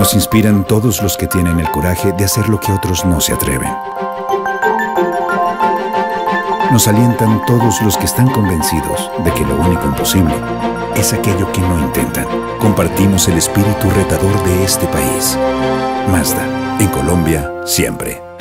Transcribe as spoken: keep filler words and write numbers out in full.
Nos inspiran todos los que tienen el coraje de hacer lo que otros no se atreven. Nos alientan todos los que están convencidos de que lo único imposible es aquello que no intentan. Compartimos el espíritu retador de este país. Mazda, en Colombia, siempre.